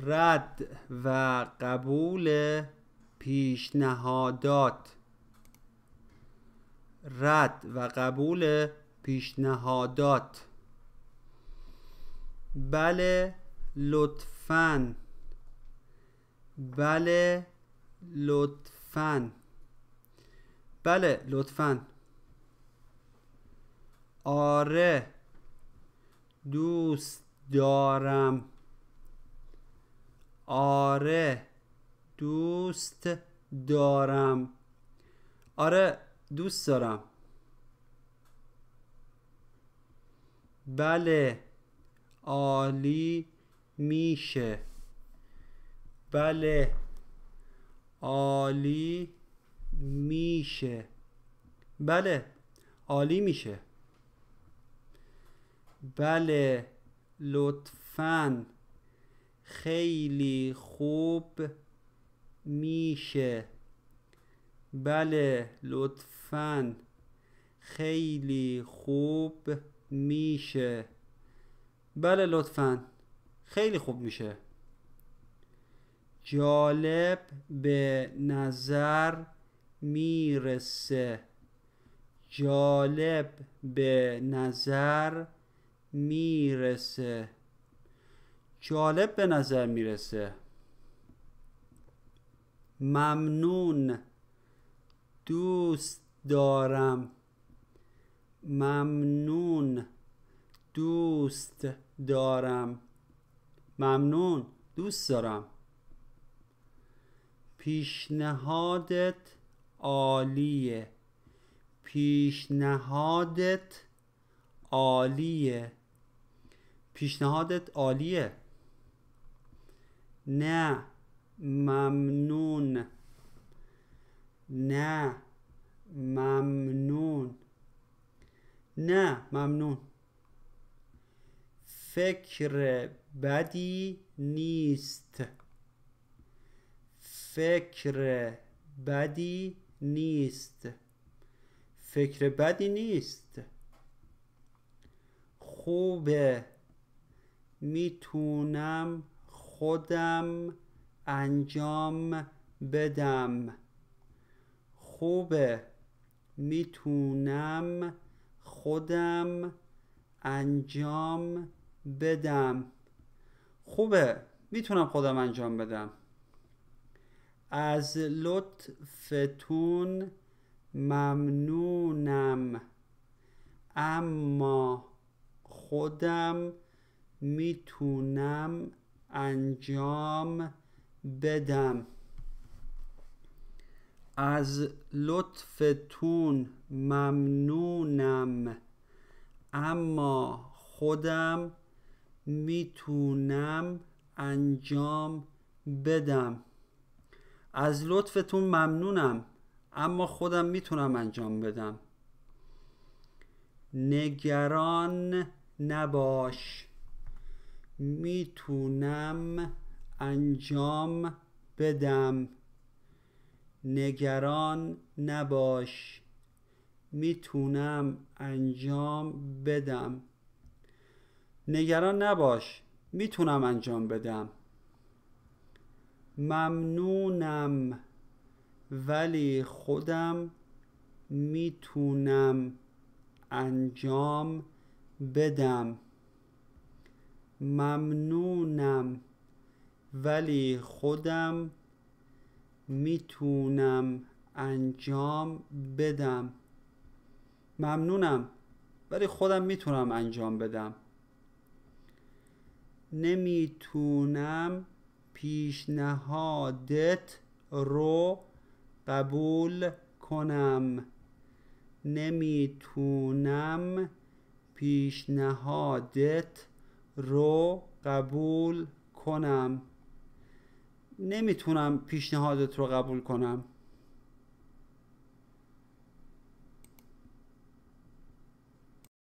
رد و قبول پیشنهادات. رد و قبول پیشنهادات. بله لطفاً. بله لطفاً. بله لطفاً. آره دوست دارم. آره دوست دارم. آره دوست دارم. بله عالی میشه. بله عالی میشه. بله عالی میشه. بله لطفاً خیلی خوب میشه. بله لطفاً خیلی خوب میشه. بله لطفاً خیلی خوب میشه. جالب به نظر میرسه. جالب به نظر میرسه. جالب به نظر میرسه. ممنون دوست دارم. ممنون دوست دارم. ممنون دوست دارم. پیشنهادت عالیه. پیشنهادت عالیه. پیشنهادت عالیه. نه ممنون. نه ممنون. نه ممنون. فکر بدی نیست. فکر بدی نیست. فکر بدی نیست. خوبه میتونم خودم انجام بدم. خوبه میتونم خودم انجام بدم. خوبه میتونم خودم انجام بدم. از لطفتون ممنونم اما خودم میتونم انجام بدم. از لطفتون ممنونم اما خودم میتونم انجام بدم. از لطفتون ممنونم اما خودم میتونم انجام بدم. نگران نباش میتونم انجام بدم. نگران نباش میتونم انجام بدم. نگران نباش میتونم انجام بدم. ممنونم ولی خودم میتونم انجام بدم. ممنونم ولی خودم میتونم انجام بدم. ممنونم ولی خودم میتونم انجام بدم. نمیتونم پیشنهادت رو قبول کنم. نمیتونم پیشنهادت رو قبول کنم. نمیتونم پیشنهادت رو قبول کنم.